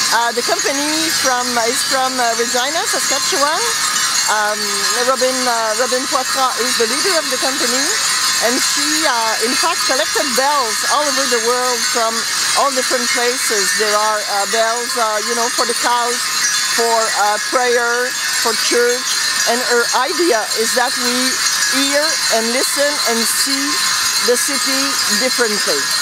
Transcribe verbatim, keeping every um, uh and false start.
Uh, the company from is from uh, Regina, Saskatchewan. Um, Robin, uh, Robin Poitras is the leader of the company, and she uh, in fact collected bells all over the world from all different places. There are uh, bells, uh, you know, for the cows, for uh, prayer, for church, and her idea is that we hear and listen and see the city differently.